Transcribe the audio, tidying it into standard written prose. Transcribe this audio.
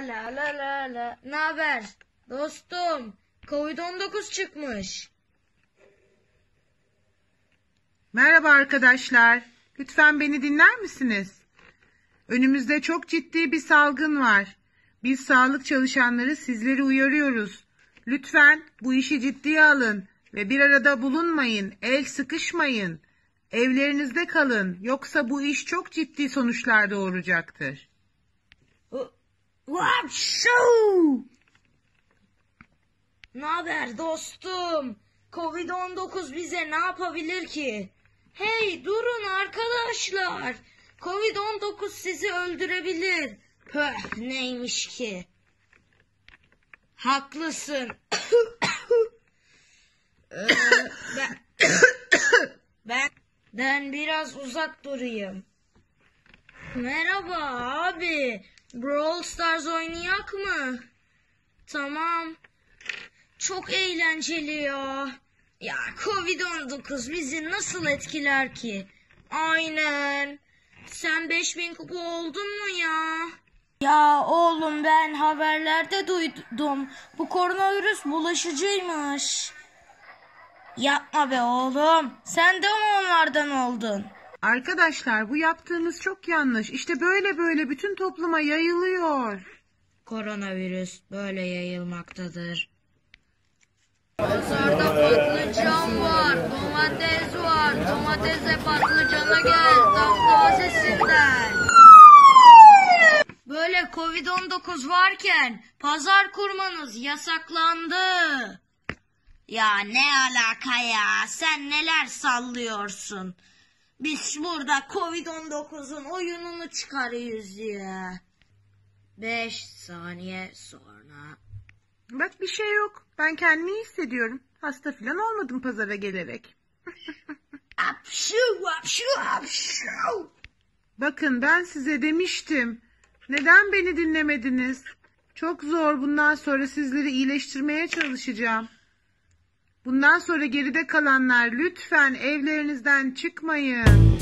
la la la la. Ne haber? Dostum, Covid-19 çıkmış. Merhaba arkadaşlar. Lütfen beni dinler misiniz? Önümüzde çok ciddi bir salgın var. Biz sağlık çalışanları sizleri uyarıyoruz. Lütfen bu işi ciddiye alın ve bir arada bulunmayın, el sıkışmayın. Evlerinizde kalın, yoksa bu iş çok ciddi sonuçlar doğuracaktır. Vapşu! Ne haber dostum? Covid-19 bize ne yapabilir ki? Hey durun arkadaşlar. Covid-19 sizi öldürebilir. Pöh neymiş ki? Haklısın. Ben biraz uzak durayım. Merhaba abi. Brawl Stars oynayak mı? Tamam. Çok eğlenceli ya. Ya Covid-19 bizi nasıl etkiler ki? Aynen. Sen 5000 kupa oldun mu ya? Ya oğlum ben haberlerde duydum. Bu koronavirüs bulaşıcıymış. Yapma be oğlum. Sen de mi onlardan oldun? Arkadaşlar, bu yaptığınız çok yanlış. İşte böyle bütün topluma yayılıyor. Koronavirüs böyle yayılmaktadır. Pazarda patlıcan var, domates var. Domatese patlıcana gel, taptazesinden. Böyle Covid-19 varken pazar kurmanız yasaklandı. Ya ne alaka ya? Sen neler sallıyorsun? Biz burada Covid-19'un oyununu çıkarıyoruz ya. 5 saniye sonra. Bak, bir şey yok. Ben kendimi iyi hissediyorum. Hasta falan olmadım pazara gelerek. Apşu apşu apşu. Bakın, ben size demiştim. Neden beni dinlemediniz? Çok zor. Bundan sonra sizleri iyileştirmeye çalışacağım. Bundan sonra geride kalanlar lütfen evlerinizden çıkmayın.